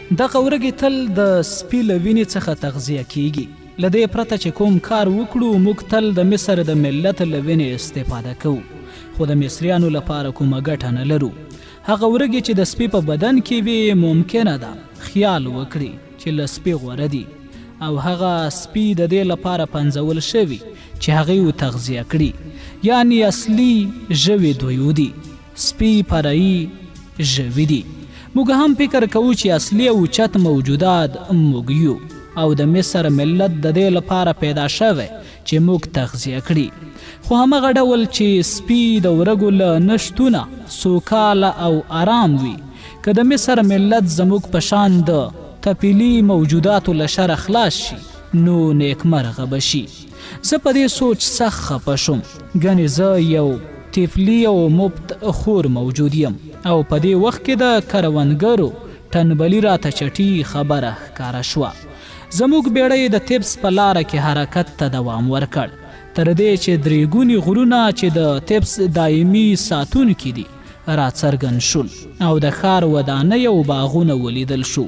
دغه ورږې تل د سپي له وینې څخه تغذیه کیږي. له دې پرته چې کوم کار وکړو موږ تل د مصر د ملت له وینې استفاده کوو، خو د مصریانو لپاره کومه ګټه نه لرو. هغه ورږې چې د سپي په بدن کې وي ممکنه ده خیال وکړي چې له سپي غوره دي او هغه سپي د دې لپاره پنځول شوي چې هغې و تغذیه کړي، یعنی اصلي ژوي دوی دي، سپي فرعي ژوي دي. موږ هم فکر کوو چې اصلي او اوچت موجودات موږ یو او د مصر ملت د دې لپاره پیدا شوی چې موږ تغذیه کړي. خو همغه ډول چې سپي د ورږو له نشتونه سوکاله او آرام وي، که د مصر ملت زموږ په شان د تپیلي موجوداتو له شره خلاص شي نو نیکمرغه به شي. زه په دې سوچ سخت خفه شوم، ګنې زه یو طفلي او مبت خور موجود یم او په دې وخت کې د کروندګرو ټنبلي راته چټي خبره ښکاره شوه. زموږ بیړۍ د تبس په لاره کې حرکت ته دوام ورکړ، تر دې چې درېګوني غرونه چې د تبس دایمي ساتونکي دي راڅرګند شول او د ښار ودانۍ او باغونه ولیدل شو.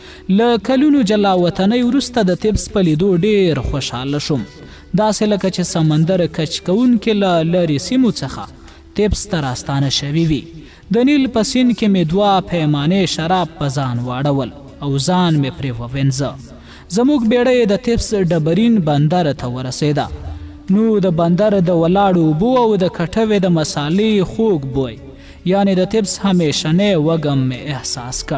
له کلونو جلا وطنۍ وروسته د تبس په لیدو ډېر خوشحاله شوم، داسې لکه چې سمندر کچ کوونکي له لرې سیمو څخه تبس ته راستانه شوي وي. د نیل په سیند کې مې 2 پیمانې شراب په ځان واړول او ځان مې پرې ووینځه. زموږ بیړۍ د تبس ډبرین بندر ته ورسېده. نو د بندر د ولاړو اوبو او د کټوې د مسالې خوږ بوی، یعنی د تبس همیشنی وږم مې احساس کړ.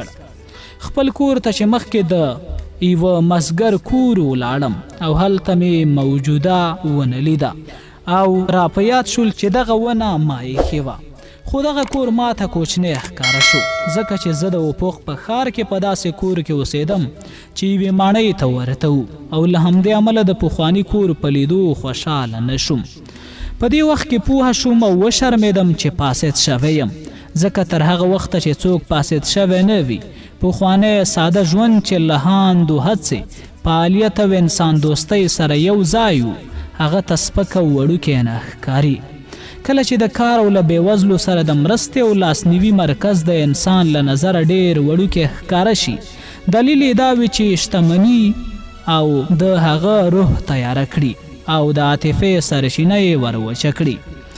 خپل کور ته چې مخکې د یوه مسګر کور ولاړم او هلته مې موجوده ونه لیده او را په یاد شول چې دغه ونه ما ایښې وه. خو دغه کور ما ته کوچنی ښکاره شو، ځکه چې زه د وپوخ په ښار کې په داسې کور کې اوسېدم چې یوې ماڼۍ ته ورته و او له همدې امله د پخواني کور په لیدو خوشحاله نه شوم. په دې وخت کې پوهه شوم او وشرمېدم چې پاسد شوی یم، ځکه تر هغه وخته چې څوک پاسد شوی نه وي پخوانی ساده ژوند چې له هاند و هڅې، فعالیت او انسان دوستۍ سره یو ځای و هغه ته سپکه وړوکی نه ښکاري. کله چې د کار او له بېوزلو سره د مرستې او لاسنیوي مرکز د انسان له نظره ډېر وړوکی ښکاره شي، دلیل یې دا وي چې شتمني او د هغه روح تیاره کړي او د عاطفې سرچینه یې وروچه کړي.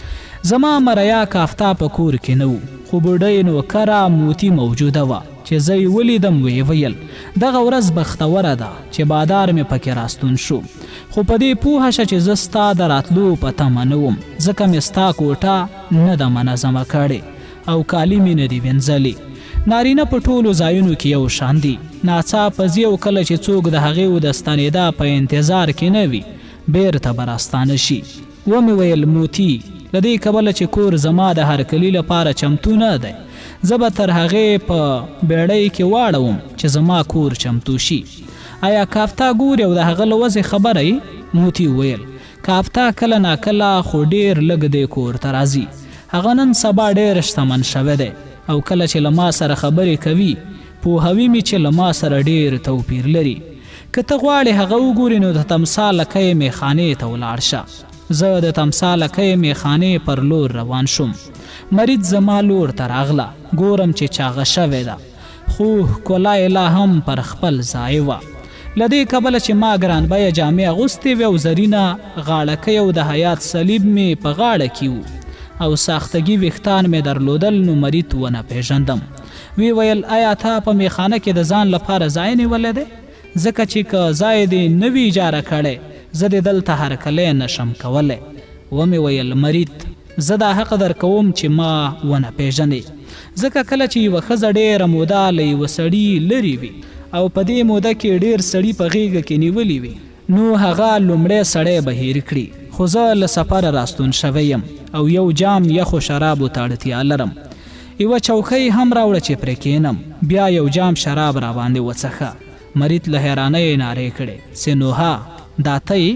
زما مریا کافتا په کور کې نه و، خو بوډۍ نوکره موتی موجوده وه چې زه یې ولیدم ویې ویل دغه ورځ بختوره ده چې بادار مې پکې راستون شو، خو په دې پوهه شه چې زه ستا د راتلو په تمه نه وم، ځکه مې ستا کوټه نه ده منظمه کړې او کالي مې نه دي وینځلي. نارینه په ټولو ځایونو کې یو شان دي، ناڅاپه ځي او کله چې څوک د هغې د ستنېدا په انتظار کې نه وي بیرته به راستانه شي. ومې ویل موتی، له دې کبله چې کور زما د هرکلي لپاره چمتو نه دی، زه به تر هغې په بیړۍ کې واړوم چې زما کور چمتو شي. آیا کافتا ګورې او د هغه له وضع خبره یې؟ موتی ویل کافتا کله ناکله خو ډېر لږ دی کور ته راځي، هغه نن سبا ډېر شتمن شوی دی او کله چې له ما سره خبرې کوي پوهوي مې چې له ما سره ډېر توپیر لري. که ته غواړې هغه وګورې نو د تمثال لکۍ میخانې ته ولاړ شه. زه د تمثال لکۍ میخانې پر لور روان شوم. مرید زما لور ته راغله، ګورم چې چاغه شوې ده، خو ښکلا یې لا هم پر خپل ځای وه. له دې کبله چې ما ګرانبیه جامې اغوستې وې او زرینه غاړکۍ او د حیات صلیب مې په غاړه کې و او ساختګي ویښتان مې درلودل، نو مرید ونه پېژندم. وی ویل آیا تا په میخانه کې د ځان لپاره ځای نیولی دی؟ ځکه چې که ځای دې نه وي اجاره کړی زه دې دلته هرکلی نشم کولی. ومې ویل مرید زه دا حق در کوم چې ما ونه پېژنې، ځکه کله چې یوه ښځه ډېره موده له یوه سړي لرې وي او په دې موده کې ډېر سړي په غېږه کې نیولي وي نو هغه لومړی سړی به هیر کړي. خو زه له سفره راستون شوی یم او یو جام یخو شرابو ته اړتیا لرم. یوه چوکۍ هم راوړه چې پرې کښېنم، بیا یو جام شراب راباندې وڅښه. مرید له حیرانۍ نارې کړې سینوها دا ته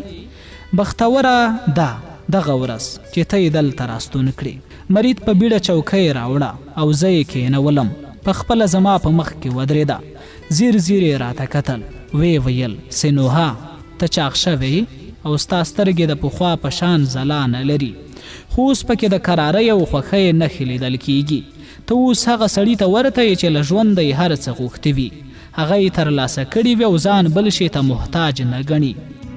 بختوره ده دغه ورځ چې ته یې دلته راستون کړې. مرید په بیړه چوکۍ راوړه او زه یې کښېنولم، په خپله زما په مخ کې ودرېده. زیر زیر یې راته کتل، ویې ویل سینوها ته چاغ شوی او ستا سترګې د پخوا په شان ځلا نه لري، خو اوس پکې د کرارۍ او خوښۍ نښې لیدل کېږي. ته اوس هغه سړي ته ورته یې چې له ژونده یې هر څه غوښتي وي، هغه یې ترلاسه کړي وي او ځان بل شي ته محتاج نه ګڼي.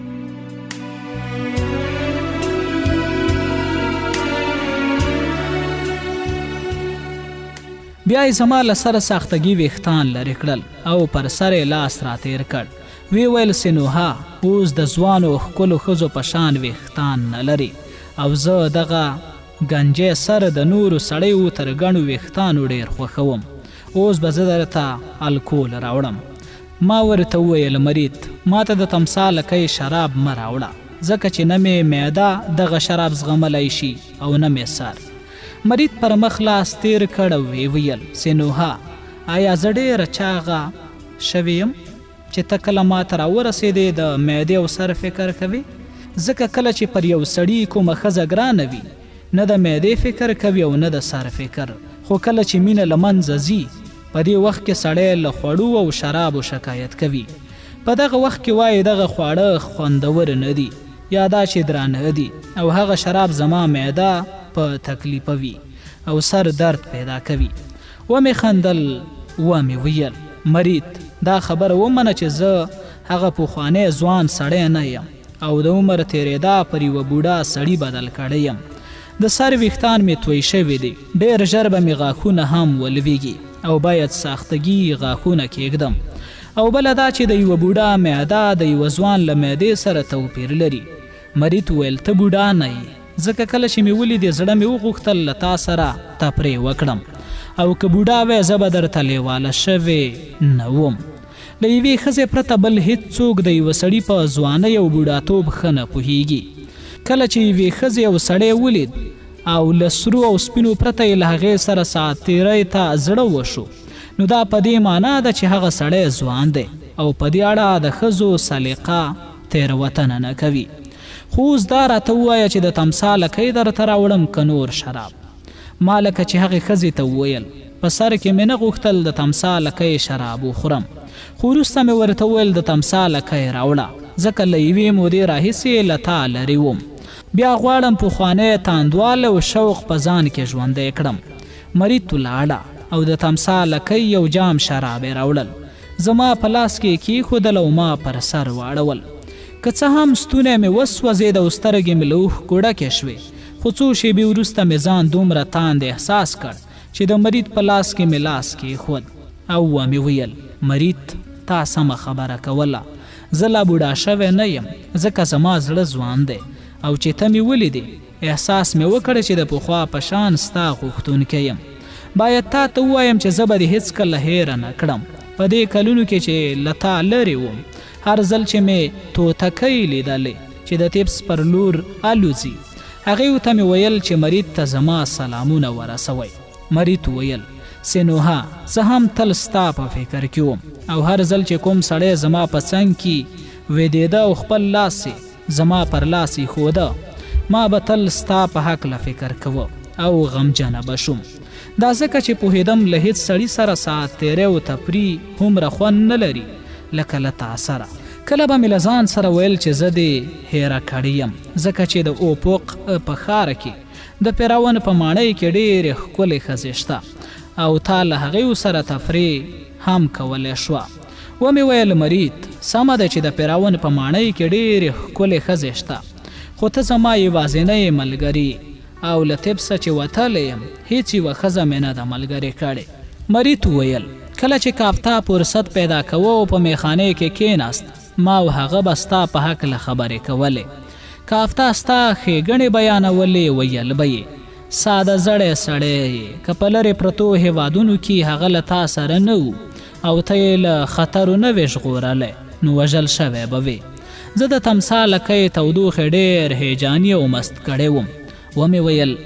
بیا یې زما له سره ساختګي ویښتان لرې کړل او پر سر یې لاس راتېر کړ. وی ویل سینوها اوس د ځوانو ښکلو ښځو په شان ویښتان نه لري او زه دغه ګنجی سر د نورو سړیو تر ګڼو ویښتانو ډېر خوښوم. اوس به زه درته الکول راوړم. ما ورته وویل مرید ما ته د تمثالکۍ شراب مه راوړه ځکه چې نه مې معده دغه شراب زغملی شي او نه مې سر. مرید پر مخ لاس تیر کړ او وی ویل سینوها آیا زه ډېره چاغه شوې یم چې ته کله ما ته راورسېدې د معدې او سر فکر کوې؟ ځکه کله چې پر یو سړي کومه ښځه ګرانه وي نه د معدې فکر کوي او نه د سر فکر، خو کله چې مینه له منځه ځي په دې وخت کې سړی له خوړو او شرابو شکایت کوي. په دغه وخت کې وایي دغه خواړه خوندور نه دي یا دا چې درانه دي او هغه شراب زما معده په تکلیفوي او سر درد پیدا کوي. ومې خندل ومې ویل مرید دا خبره ومنه چې زه هغه پخوانی ځوان سړی نه یم او د عمر تېرېدا پر یوه بوډا سړي بدل کړی یم. د سر ویښتان مې توی شوي دي، ډېر ژر به مې غاښونه هم ولویږي او باید ساختګي غاښونه کېږدم. او بله دا چې د یوه بوډا معده د یوه ځوان له معدې سره توپیر لري. مرید وویل ته بوډا نه یې، ځکه کله چې مې ولیدې زړه مې وغوښتل له تا سره تفریح وکړم او که بوډا وی زه به درته لیواله شوې نه وم. له یوې ښځې پرته بل هېڅوک د یوه سړي په ځوانۍ او بوډاتوب ښه نه پوهېږي. کله چې یوې ښځې یو سړی ولید او له سرو او سپینو پرته یې له هغې سره ساعت تېرۍ ته زړه وشو نو دا په دې معنا ده چې هغه سړی ځوان دی او په دې اړه د ښځو سلیقه تېروتنه نه کوي. خو اوس دا راته ووایه چې د تمثالکۍ درته راوړم که نور شراب؟ ما لکه چې هغې ښځې ته وویل په سر کې مې نه غوښتل د تمثالکۍ شراب وخورم، خو وروسته مې ورته وویل د تمثالکۍ راوړه ځکه له یوې مودې راهیسې له تا لرې وم. بیا غواړم پخوانی تاندواله او شوق په ځان کې ژوندی کړم. مرید ولاړه او د تمثالکۍ یو جام شراب یې راوړل. زما په لاس کې کېښودل او ما پر سر واړول. که څه هم ستونی مې وسوځېد او سترګې مې له اوښکو ډکې شوې، خو څو شېبې وروسته مې ځان دومره تاند احساس کړ چې د مرید په لاس کې مې لاس کېښود او ومې ویل مرید تا سمه خبره کوله، زه لا بوډا شوی نه یم ځکه زما زړه ځوان دی او چې ته مې ولیدې احساس مې وکړ چې د پخوا په شان ستا غوښتونکی یم. باید تا ته ووایم چې زه به دې هېڅکله هیره نه کړم. په دې کلونو کې چې له تا لرې وم هر ځل چې مې توتکۍ لیدلې چې د تیپس پر لور الوځي هغې ته مې ویل چې مرید ته زما سلامونه ورسوئ. مرید ویل سینوها زه هم تل ستا په فکر کې وم او هر ځل چې کوم سړی زما په څنګ کې ویدېده او خپل لاس زما پر لاس ایښوده ما به تل ستا په هکله فکر کوه او غمجنه به شوم. دا ځکه چې پوهېدم له هېڅ سړي سره ساعت تېری او تفریح هومره خوند نه لري لکه له تا سره. کله به مې له ځان سره ویل چې زه دې هیره کړی یم ځکه چې د اوپوق په ښاره کې د پیراون په ماڼۍ کې ډېرې ښکلې ښځې شته او تا له هغې سره تفریح هم کولی شوه. ومې ویل مرید سمه ده چې د پیراون په ماڼۍ کې ډېرې ښکلې ښځې شته، خو ته زما یوازینۍ ملګري او له تبسه چې وتلی یم هیڅ یوه ښځه مې نه ده ملګرې کړې. مرید ویل کله چې کافتا فرصت پیدا کوه او په میخانې کې کېناست ما او هغه به ستا په هکله خبرې کولې. کافتا ستا ښېګڼې بیانولې ویل به یې ساده زړی سړی که په لرې پرتو هېوادونو کې هغه له تا سره نه و او ته یې له خطرو نه وې ژغورلی نو وژل شوی به وې. زه د تمثالکۍ تودوخې ډېر هیجاني او مست کړی وم. ومې ویل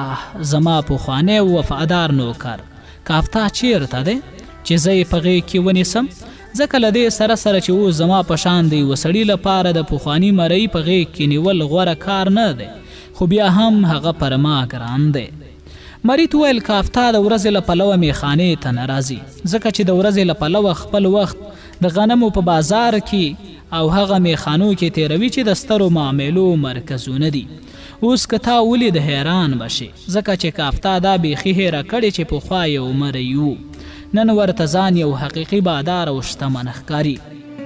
زما پخوانی وفادار نوکر کافتا چیرته دی چې زه یې په غېږ کې ونیسم؟ ځکه له دې سره سره چې اوس زما په شان د یوه سړي لپاره د پخواني مرۍ په غېږ کې نیول غوره کار نه دی، خو بیا هم هغه پر ما ګران دی. مرید ویل کافتا د ورځې له پلوه میخانې ته نه راځي ځکه چې د ورځې له پلوه خپل وخت د غنمو په بازار کې او هغه میخانو کې تیروي چې د سترو معاملو مرکزونه دي. اوس که تا ولید حیران بشي ځکه چې کافتا دا بیخي هیره کړې چې پخوا یو مرۍ و. نن ورته ځان یو حقیقي بادار او شتمن ښکاري.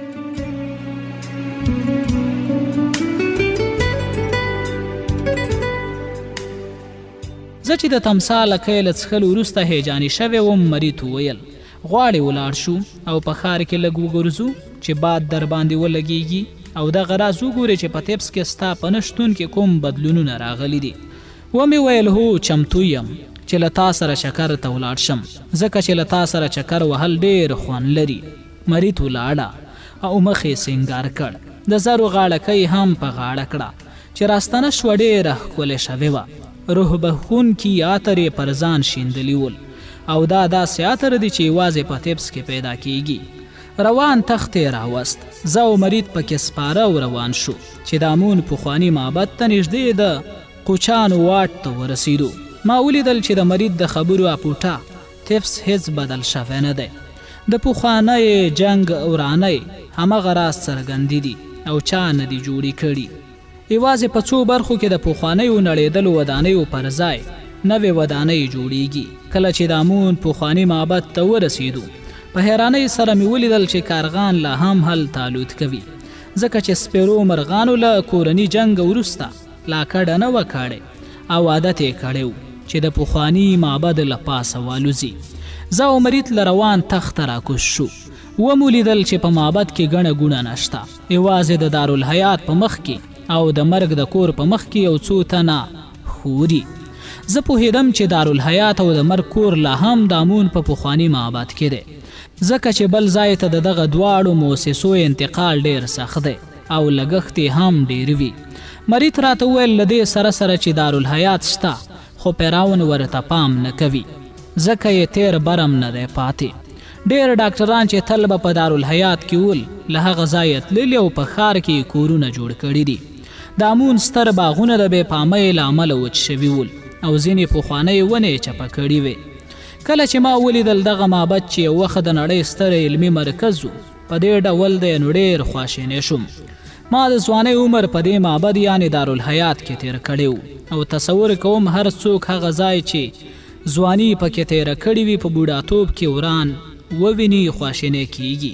زه چې د تمثال اکۍ له څښلو وروسته هیجاني شوی وم، مرید وویل غواړې ولاړ شو او په ښار کې لږ وګرځو چې باد در باندې ولګیږي او دغه راز وګورې چې په طبس کې ستا په نه شتون کې کوم بدلونونه راغلي دي. ومې ویل هو چمتو یم چې له تا سره چکر ته ولاړ شم، ځکه چې له تا سره چکر وهل ډېر خوند لري. مرید ولاړه او مخ یې سینګار کړ، د زرو غاړکۍ هم په غاړه کړه چې راستنه شوه ډېره ښکلې شوې وه. روح بخښونکي عطر یې پر ځان شیندلي ول او دا داسې عطر دی چې یوازې په طبس کې پیدا کیږي. روان تخت یې راوست، زه او مرید پکې سپاره او روان شو چې د امون پخواني معبد ته نږدې د قوچانو واټ ته ورسېدو. ما ولیدل چې د مرید د خبرو اپوټه طبس هیڅ بدل شوی نه دی. د پخوانی جنگ او رانی همغه راز څرګندې دي او چا نه دي جوړې کړي. یوازې په څو برخو کې د پخوانیو نړېدلو ودانیو پر ځای نوې ودانۍ جوړیږي. کله چې د امون پخواني معبد ته ورسېدو په حیرانۍ سره مې ولیدل چې کارغان لا هم هلته الوت کوي، ځکه چې سپیرو مرغانو له کورني جنګ وروسته لا کډه نه وه کړې او عادت یې کړی و چې د پخواني معبد له پاسه والوځي. زه او مرید له روان تخت ته راکوز شو. ومو لیدل چې په معبد کې ګڼه ګوڼه نشته، یوازې د دارالحیات په مخ کې او د مرګ د کور په مخ کې یو څو تنه خوري. زه پوهېدم چې دارالحیات او د مرګ کور لا هم د امون په پخواني معبد کې دی، ځکه چې بل ځای ته د دغه دواړو مؤسسو انتقال ډېر سخت دی او لګښت یې هم ډېر وي. مرید راته وویل له دې سره سره چې دارالحیات شته خو پیراون ورته پام نه کوي، ځکه یې تیر برم نه دی پاتې. ډېر ډاکټران چې تل به په دارالحیات کې ول له هغه ځایه تللي او په ښار کې کورونه جوړ کړي دي. د امون ستر باغونه د بې پامۍ له امله وچ شوي ول او ځینې پخوانۍ ونې چپه کړي وې. کله چې ما ولیدل دغه معبد چې یو وخت د نړۍ ستر علمي مرکز و په دې ډول دی نو ډېر خواشینی شوم. ما د ځوانۍ عمر په دې معبد یعنې دارالحیات کې تیر کړی و او تصور کوم هر څوک هغه ځای چې ځواني پکې تیره کړې وي په بوډاتوب کې وران وویني خواشینی کیږي.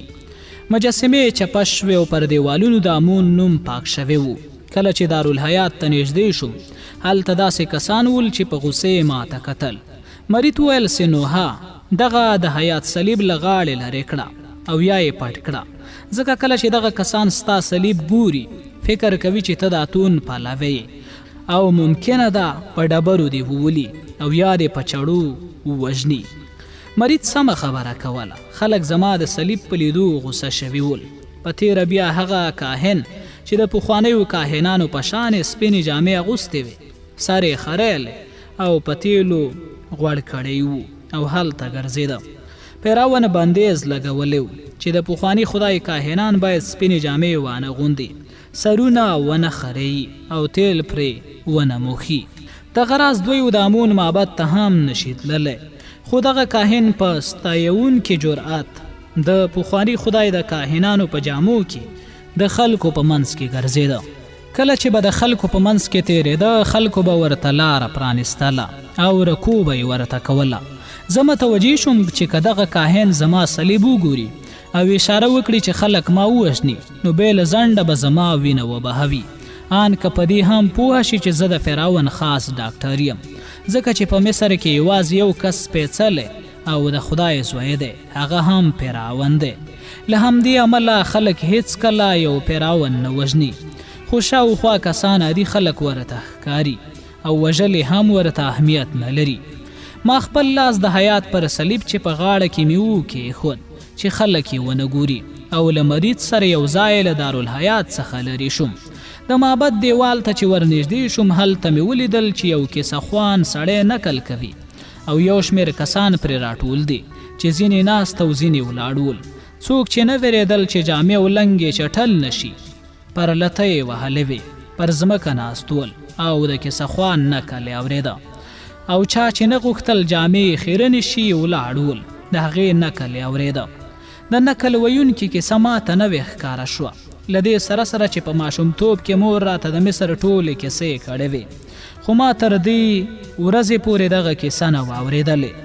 مجسمې چپه شوې او پر دیوالونو د امون نوم پاک شوی و. کله چې دارالحیات ته نږدې شوم هلته داسې کسان ول چې په غوسې ماته کتل. مرید ویل سنوها دغه د حیات صلیب له غاړې لرې کړه او یا یې پټ کړه، ځکه کله چې دغه کسان ستا صلیب ګوري فکر کوي چې ته د اتون پلوی او ممکنه ده په ډبرو دې وولي او یا دې په چړو ووژني. مرید سمه خبره کوله. خلک زما د صلیب په لیدو غوسه شوي ول. په تیره بیا هغه کاهن چې د پخوانیو کاهنانو په شان سپینې جامې اغوستې وې، سر یې خریل او په تیلو غوړ کړی و او هلته ګرځېده. پیراون بندیز لګولی و چې د پخواني خدای کاهنان باید سپینې جامې وانه غوندي، سرونه ونه خري او تیل پرې ونه موښي. دغه راز دوی د امون معبد ته هم نشي تللی، خو دغه کاهن په ستایونکي جرأت د پخواني خدای د کاهنانو په جامو کې د خلکو په منځ کې ګرځېده. کله چې به د خلکو په منځ کې تیرېده خلکو به ورته لاره پرانستله او رکوع به یې ورته کوله. زه متوجه شوم چې که دغه کاهن زما صلیب وګوري او اشاره وکړي چې خلک ما ووژني نو بې له ځنډه به زما وینه وبهوي، ان که په دې هم پوه شي چې زه د فرعون خاص ډاکټر یم، ځکه چې په مصر کې یوازې یو کس سپېڅلی او د خدای زوی دی، هغه هم فرعون دی. له همدې عمله خلک هیڅ کله یو فرعون نه وژني، خو شاوخوا کسان عادي خلک ورته ښکاري او وژل هم ورته اهمیت نه لري. ما خپل لاس د حیات پر صلیب چې په غاړه کې مې وکېښود چې خلک یې ونه ګوري او له مرید سره یو ځای له دارالحیات څخه لرې شوم. د معبد دیوال ته چې ورنږدې شوم هلته مې ولیدل چې یو کیسه خوان سړی نکل کوي او یو شمېر کسان پرې راټول دي چې ځینې ناست او ځینې ولاړ ول. څوک چې نه وېرېدل چې جامې او لنګې چټل نشي، پر لته یې وهلې وې، پر ځمکه ناست ول او د کیسه خوان نکل یې اورېده، او چا چې نه غوښتل جامې خیره نشي ولاړ ول، د هغې نکل یې اورېده. د نکل ویونکي کیسه ماته نوې ښکاره شوه، له دې سره سره چې په ماشومتوب کې مور راته د مصر ټولې کیسې کړې وې، خو ما تر دې ورځې پورې دغه کیسه نه وه اورېدلې.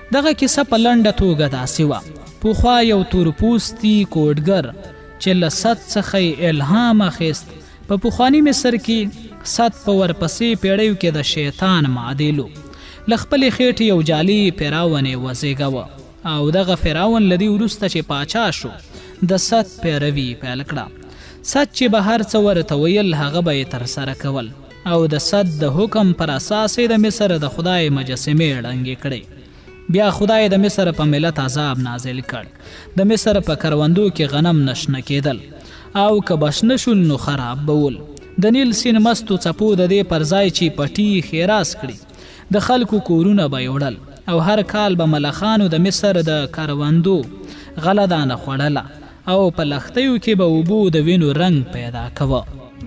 دغه کیسه په لنډه توګه داسې وه. پخوا یو تورپوستي کوډګر چې له سد څخه الهام اخیست. په پخواني مصر کې سد په ورپسې پیړیو کې د شیطان معادل و. له خپلې خېټې یو جعلي فرعون یې وزېږوه او دغه فرعون له دې وروسته چې پاچا شو د سد پیروي پیل کړه. سد چې به هر څه ورته ویل هغه به یې ترسره کول او د سد د حکم پر اساس یې د مصر د خدای مجسمې ړنګې کړې. بیا خدای د مصر په ملت عذاب نازل کړ. د مصر په کروندو کې غنم نشنه کېدل او که بشنه شول نو خراب بول. د نیل سیند مستو څپو د دې پر ځای چې پټي خیراس کړي د خلکو کورونه به یې وړل او هر کال به ملخانو د مصر د کروندو غله دانه خوړله او په لښتیو کې به اوبو د وینو رنګ پیدا کوه.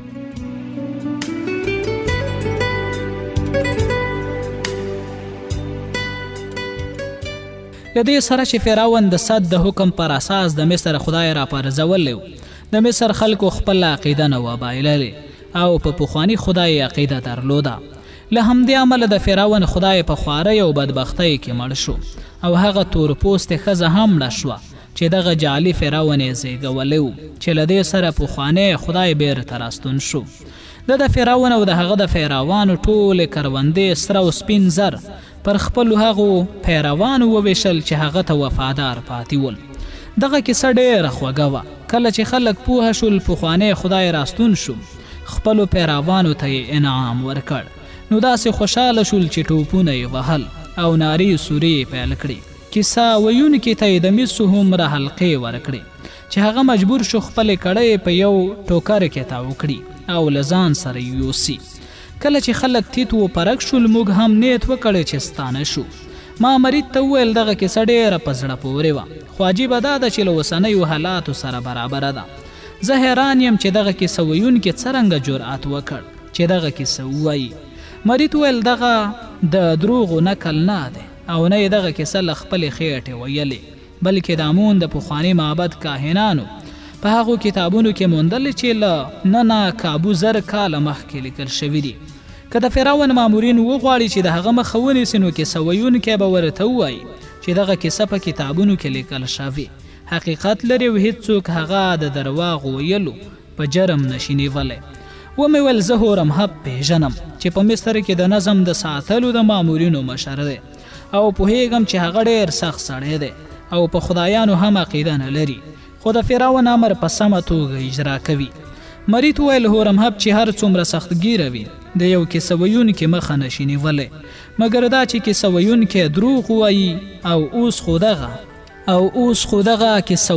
له دې سره چې فرعون د سد د حکم پر اساس د مصر خدای را پرځولی و، د مصر خلکو خپل عقیده نه وه بایللې او په پخواني خدای عقیده درلوده. له همدې امله د فرعون خدای په خوارۍ او بدبختۍ کې مړ شو او هغه تورپوستې ښځه هم مړه شوه چې دغه جعلي فرعون یې زېږولی و چې له دې سره پخوانی خدای بیرته راستون شو. د فرعون او د هغه د پیروانو ټولې کروندې سره او سپین زر پر خپلو هغو پیروانو وویشل چې هغه ته وفادار پاتې ول. دغه کیسه ډېره خوږه وه. کله چې خلک پوه شول پخوانی خدای راستون شو خپلو پیروانو ته یې انعام ورکړ. نو داسې خوشحاله شول چې ټوپونه یې وهل او نارې سورې یې پیل کړې. کیسه ویونکي ته یې د مسو هومره حلقې ورکړې چې هغه مجبور شو خپلې کړۍ په یو ټوکر کې تاو کړي او له ځان سره یوسي. کله چې خلک تیت و پرک شول موږ هم نیت وکړی چې ستانه شو. ما مرید ته وویل دغه کیسه ډېره په زړه پورې وه خو عجیبه دا ده چې له اوسنیو حالاتو سره برابره ده. زه حیران یم چې دغه کیسه ویونکي څرنګه جرأت وکړ چې دغه کیسه ووایي. مرید وویل دغه د دروغو نکل نه دی او نه یې دغه کیسه له خپلې خېټې ویلې بلکې د امون د پخواني معبد کاهنانو په هغو کتابونو کې موندلې چې له ننه کابو زر کاله مخکې لیکل شوي دي. که د فرعون مامورین وغواړي چې د هغه مخه ونیسي نو کیسه ویونکی به ورته ووایي چې دغه کیسه په کتابونو کې لیکل شوې حقیقت لري او هیڅوک هغه د درواغو ویلو په جرم نشي نیولی. ومې ویل زه هورمهب پیژنم چې په مصر کې د نظم د ساتلو د مامورینو مشر دی او پوهیږم چې هغه ډېر سخت سړی دی او په خدایانو هم عقیده نه لري خو د فرعون امر په سمه توګه اجرا کوي. مرید وویل هورمهب چې هر څومره سختګیره وي د یو کیسه ویونکي مخه نشي نیولی مګر دا چې کیسه ویونکی دروغ ووایي او اوس خو دغه کیسه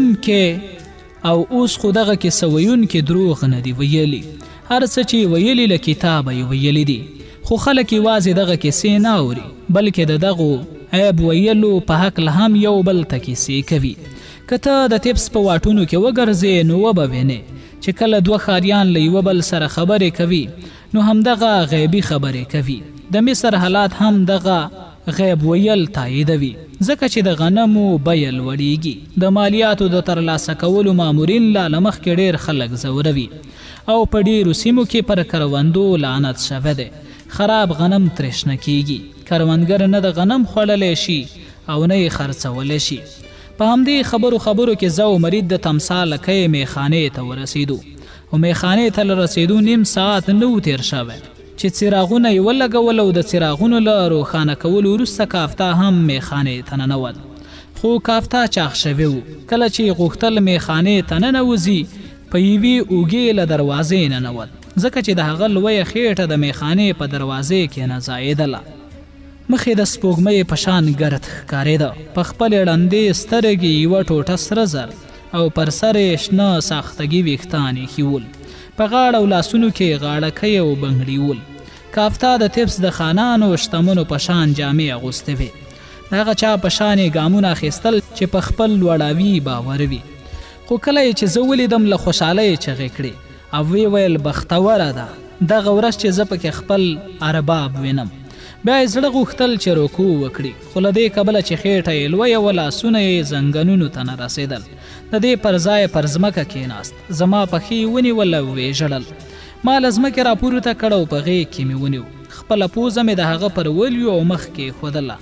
ویونکی دروغ نه دی ویلي. هر څه چې ویلي له کتابه یې ویلي دي خو خلک یوازې دغه کیسې نه اوري بلکې د دغو عیب ویلو په هکله هم یو بل ته کیسې کوي. که ته د تپس په واټونو کې وګرځې نو وبه وینې چې کله دوه ښاریان له یوه بل سره خبرې کوي نو همدغه غیبي خبرې کوي. د مصر حالات هم دغه غیب ویل تاییدوي ځکه چې د غنمو بیه لوړیږي. د مالیاتو د ترلاسه کولو مامورین لا له مخکې ډېر خلک ځوروي او په ډېرو سیمو کې پر کروندو لعنت شوی دی. خراب غنم ترشنه کیږي. کروندګر نه د غنم خوړلی شي او نه یې خرڅولی شي. په همدې خبرو کې زه او مرید د تمثال لکۍ میخانې ته ورسېدو او میخانې ته له رسېدو نیم ساعت نه و تېر شوی چې څراغونه یې ولګول او د څراغونو له روښانه کولو وروسته کافتا هم میخانې ته ننوت خو کافتا چاغ شوی و. کله چې غوښتل میخانې ته ننوځي په یوې اوږې له دروازې ننوت ځکه چې د هغه لویه خېټه د میخانې په دروازې کې نه ځایېدله. مخې د سپوږمۍ په شان ګرد ښکارېده. په خپلې ړندې سترګې یوه ټوټه سره زر او پر سر یې شنه ساختګي ویښتان ایښي ول. په غاړه او لاسونو کې غاړکۍ او بنګړي ول. کافتا د تپس د خانانو شتمنو په شان جامې اغوستې وې. د هغه چا په شان یې ګامونه اخیستل چې په خپل لوړاوي باور وي. خو کله یې چې زه ولیدم له خوشحالۍ چغې کړې او ویې ویل بختوره ده دغه ورځ چې زه پکې خپل ارباب وینم. بیا یې زړه غوښتل چې رکوع وکړي خو له دې کبله چې خېټه یې لویه وه لاسونه یې زنګنونو ته نه رسېدل. د دې پر ځای پر ځمکه کېناست. زما پښې یې ونیول او ویې ژړل. ما له ځمکې راپورته کړ او په غېږ کې مې ونیو. خپله پوزه مې د هغه پر ولیو او مخ کې ایښودله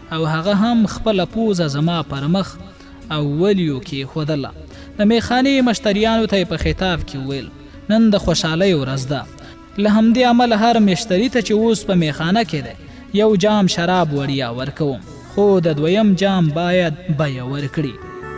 او هغه هم خپله پوزه زما پر مخ او ولیو کې ښودله. د میخانې مشتریانو ته یې په خطاب کې وویل نن د خوشحالۍ ورځ ده. له همدې عمله هر مشتري ته چې اوس په میخانه کې دی یو جام شراب وړیا ورکوم، خو د دویم جام باید بیه ورکړي.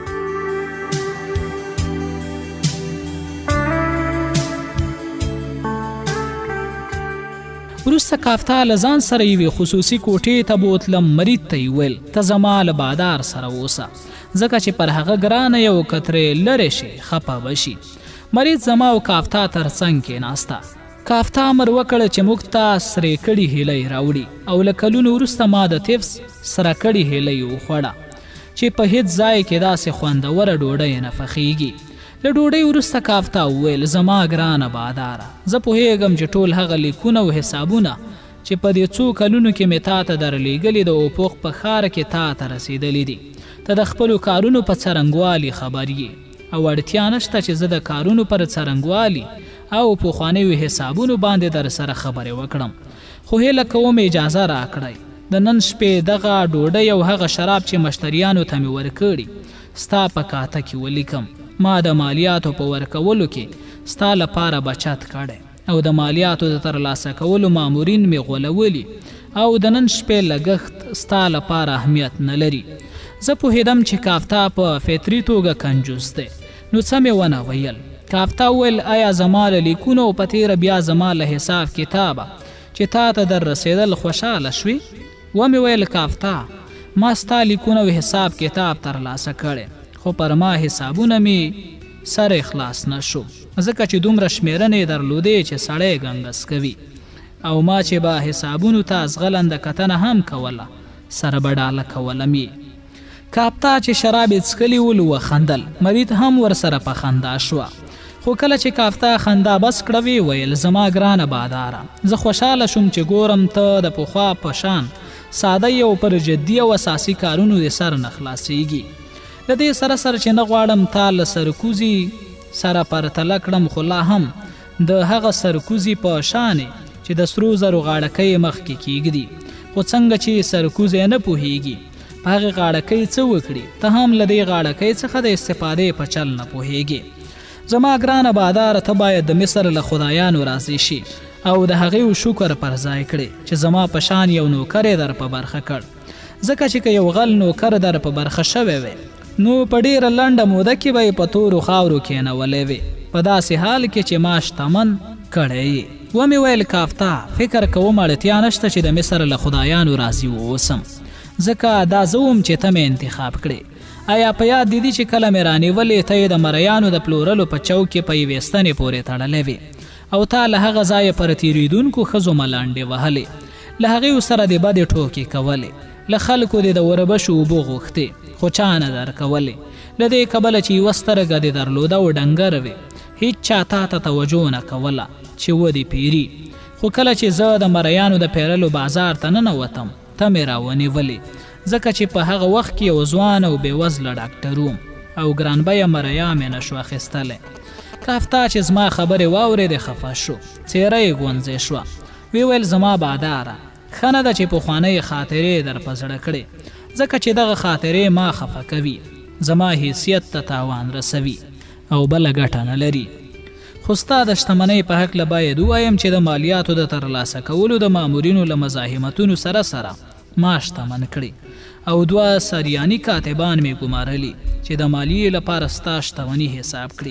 وروسته کافتا له ځان سره یوې خصوصي کوټې ته بوتلم. مرید ته یې ویل ته زما له بادار سره اوسه، ځکه چې پر هغه ګرانه یو کترې لرې شي خفه به شي. مرید زما او کافتا تر څنګ کېناسته. کافتا امر وکړ چې موږ ته سرې کړي هیلۍ راوړي او له کلونو وروسته ما د تفس سره کړي هیلۍ وخوړه چې په هیڅ ځای کې داسې خوندوره ډوډۍ نه پخیږي. له ډوډۍ وروسته کافتا وویل زما ګرانه باداره، زه پوهیږم چې ټول هغه لیکونه او حسابونه چې په دې څو کلونو کې مې تا ته درلیږلي د اوپوخ په ښار کې تا ته رسېدلي دي. ته د خپلو کارونو په څرنګوالي خبر یې او اړتیا نشته چې زه د کارونو پر څرنګوالي او پخوانیو حسابونو باندې در سره خبرې وکړم. خو هیله کوم اجازه راکړئ د نن شپې دغه ډوډۍ او هغه شراب چې مشتریانو ته مې ورکړي ستا په کاته کې ولیکم. ما د مالیاتو په ورکولو کې ستا لپاره بچت کړی او د مالیاتو د ترلاسه کولو مامورین مې غولولي او د نن شپې لګښت ستا لپاره اهمیت نه لري. زه پوهېدم چې کافتا په فطري توګه کنجوس دی، نو څه مې ونه ویل. کافتا ویل آیا زما له لیکونو په تیره بیا زما له حساب کتابه چې تا ته در رسېدل خوشحاله شوي؟ ومې ویل کافتا ما ستا لیکونه او حساب کتاب ترلاسه کړی، خو پر ما حسابونه مې سر اخلاص نه شو، ځکه چې دومره شمیرنې درلودې چې سړی ګنګس کوي او ما چې به حسابونو ته ازغلنده کتنه هم کوله سره به ډاله کولم یې. کافتا چې شراب یې څښلي ول وخندل. مرید هم ورسره په خندا شوه. خو کله چې کافتا خندا بس کړه وی ویل زما ګرانه باداره، زه خوشحاله شوم چې ګورم ته د پخوا په شان ساده یو پر جدي او اساسي کارونو د سر نه خلاصېږي. د دې سره سره چې نه غواړم تا له سرکوزي سره پرتله کړم، خو لا هم د هغه سرکوزي په شانې چې د سرو زرو غاړکۍ مخکې کېږدي، خو څنګه چې سرکوزی نه پوهېږي په هغې غاړکۍ څه وکړي، ته هم له دې غاړکۍ څخه د استفادې په چل نه پوهېږي. زما ګرانه باداره ته باید د مصر له خدایانو راضي شي او د هغې شکر پر ځای کړي چې زما په شان یو نوکر یې در په برخه کړ، ځکه چې که یو غل نوکر در په برخه شوی وی نو په ډېره لنډه موده کې به یې په تورو خاورو کېنولی وي، په داسې حال کې چې ما شتمن کړی یې. ومې ویل کافتا فکر کوم اړتیا نشته چې د مصر له خدایانو راضي واوسم، ځکه دا زه وم چې ته مې انتخاب کړې. آیا په یاد دي چې کله مې رانیولې ته یې د مریانو د پلورلو په چوک کې په یوې ستنې پورې تړلی وې او تا له هغه ځایه پر تېرېدونکو ښځو ملانډې وهلې، له هغې سره د بدې ټوکې کولې، له خلکو دې د وربشو اوبه غوښتې خو چا نه درکولې، له دې کبله چې یوه سترګه دې درلوده او ډنګره وې هیڅ چا تا ته توجه نه کوله چې ودې پیري. خو کله چې زه د مریانو د پیرلو بازار ته ننوتم ته مې راونیولې، ځکه چې په هغه وخت کې یو ځوان او بېوزله ډاکټر وم او ګرانبیه مریا مې نه شو اخیستلی. کافتا چې زما خبرې واورېدې خفه شو، څېره یې ګونځې شوه. وی ویل زما باداره ښه نه ده چې پخوانۍ خاطرې در په زړه کړې، ځکه چې دغه خاطرې ما خفه کوي، زما حیثیت ته تاوان رسوي او بله ګټه نه لري. خو ستا د شتمنۍ په هکله باید ووایم چې د مالیاتو د ترلاسه کولو د مامورینو له مزاحمتونو سره سره ما شتمن کړي او 2 سریاني کاتبان مې ګمارلي چې د مالیې لپاره ستا شتمني حساب کړي.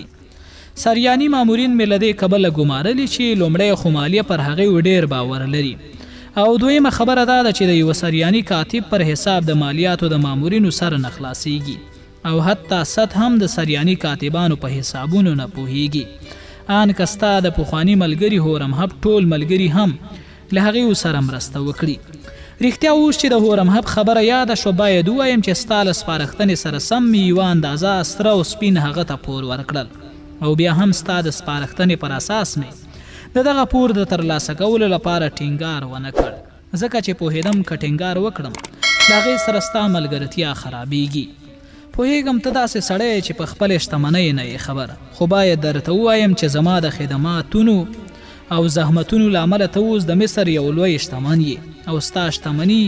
سریاني مامورین مې له دې کبله ګمارلي چې لومړی خو مالیه پر هغې ډېر باور لري او دویمه خبره دا ده چې د یوه سریاني کاتب پر حساب د مالیاتو د مامورینو سر نه خلاصیږي او حتی سطح هم د سریاني کاتبانو په حسابونو نه پوهیږي. آن که ستا د پخواني ملګري هورمهب ټول ملګري هم له هغې سره مرسته وکړي. رښتیا اوس چې د هورمهب خبره یاده شوه باید ووایم چې ستا له سپارښتنې سره سم مې یوه اندازه سره او سپین هغه ته پور ورکړل او بیا هم ستا د سپارښتنې پر اساس مې د دغه پور د ترلاسه کولو لپاره ټینګار ونه کړ، ځکه چې پوهېدم که ټینګار وکړم د هغې سره ستا ملګرتیا خرابیږي. پوهېږم ته داسې سړی چې په خپلې شتمنۍ نه یې خبره، خو باید درته ووایم چې زما د خدماتونو او زحمتونو له امله ته اوس د مصر یو لوی شتمن یې او ستا شتمني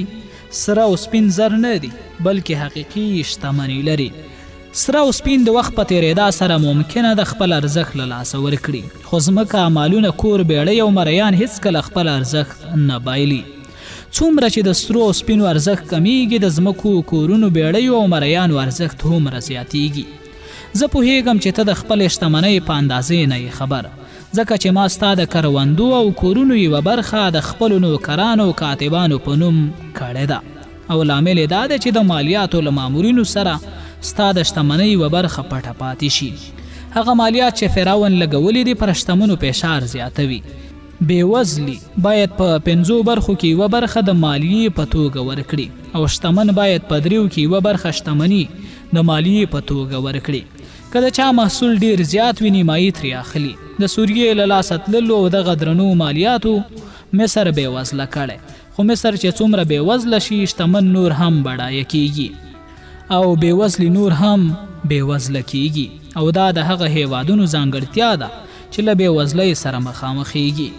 سره او سپین زر نه دي بلکې حقیقي شتمني لري. سره او سپین د وخت په تېرېدا سره ممکنه د خپل ارزښت له لاسه ورکړي، خو ځمکه، مالونه، کور، بیړۍ او مریان هیڅکله خپل ارزښت نه بایلي. څومره چې د سرو او سپینو ارزښت کمیږي، د ځمکو، کورونو، بیړیو او مریانو ارزښت هومره زیاتیږي. زه پوهیږم چې ته د خپلې شتمنۍ په اندازې نه یې خبر، ځکه چې ما ستا د کروندو او کورونو یوه برخه د خپلو نوکرانو او کاتبانو په نوم کړې ده، او لامل یې دا دی چې د مالیاتو له مامورینو سره ستا د شتمنۍ یوه برخه پټه پاتې شي. هغه مالیات چې فرعون لګولي دي پر شتمنو فشار زیاتوي. بېوزلي باید په 5 برخو کې یوه برخه د مالیې په توګه ورکړي، او شتمن باید په 3 کې یوه برخه شتمني د مالیې په توګه ورکړي. که د چا محصول ډیر زیات وي، نیمایي ترې اخلي. د سوریې له لاسه تللو او دغه درنو مالیاتو مصر بېوزله کړی، خو مصر چې څومره بېوزله شي، شتمن نور هم بډایه کیږي او بېوزلي نور هم بېوزله کیږي. او دا د هغه هیوادونو ځانګړتیا ده چې له بېوزلۍ سره مخامخېږي.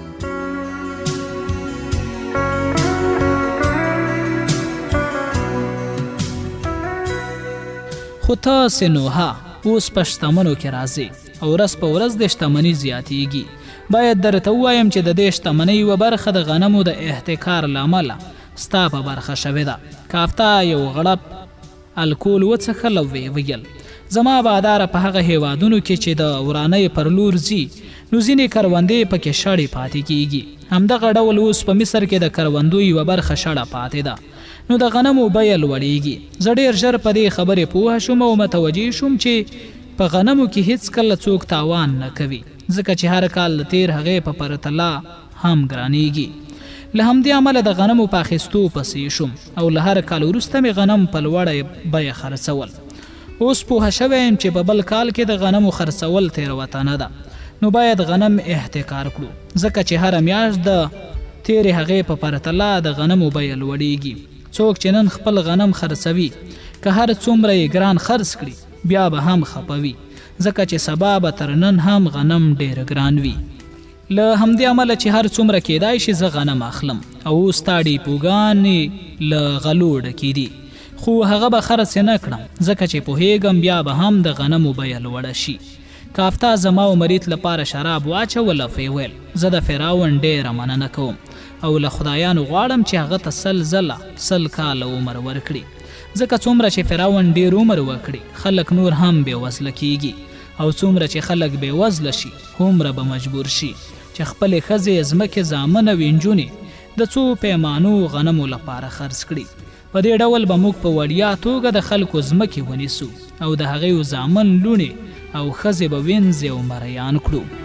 خو تاسې نوها اوس په شتمنو کې راځئ او ورځ په ورځ د شتمني زیاتیږي. باید درته ووایم چې د دې شتمنۍ یوه برخه د غنمو د احتکار له امله ستا په برخه شوې ده. کافتا یو غړپ الکول وڅښل او ویې ویل، زما باداره په هغه هیوادونو کې چې د ورانۍ پر لور ځي، نو ځینې کروندې پکې شړې پاتې کیږي. همدغه ډول اوس په مصر کې د کروندو یوه برخه شړه پاتې ده، نو د غنمو بیه لوړیږي. زه ډېر ژر په دې خبرې پوه شوم او متوجه شوم چې په غنمو کې هیڅکله څوک تاوان نه کوي، ځکه چې هر کال د تیر هغې په پرتله هم ګرانیږي. له همدې امله د غنمو په اخیستو پسې شوم او له هر کال وروسته مې غنم په لوړه بیه خرڅول. اوس پوه شوی یم چې په بل کال کې د غنمو خرڅول تېروتنه ده، نو باید غنم احتکار کړو، ځکه چې هره میاشت د تیرې هغې په پرتله د غنمو بیه لوړیږي. څوک چې نن خپل غنم خرڅوي، که هر څومره یې ګران خرڅ کړي، بیا به هم خپوي، ځکه چې سبا به تر نن هم غنم ډېر ګران وي. له همدې امله چې هر څومره کیدای شي زه غنم اخلم، او اوس تا ډیپوګانې له غلو ډکې دي، خو هغه به خرڅ نه کړم، ځکه چې پوهیږم بیا به هم د غنمو بیه لوړه شي. کافتا زما او مریت لپاره شراب واچول او ویل، زه د فرعون ډېره مننه کوم او له خدایانو غواړم چې هغه ته 100 کاله عمر ورکړي، ځکه څومره چې فرعون ډېر عمر وکړي، خلک نور هم بېوزله کیږي، او څومره چې خلک بېوزله شي، هومره به مجبور شي چې خپلې ښځې، ځمکې، زامن او نجونې د څو پیمانو غنمو لپاره خرڅ کړي. په دې ډول به موږ په وړیا توګه د خلکو ځمکې ونیسو او د هغوی زامن، لوڼې او ښځې به وینځې او مریان کړو.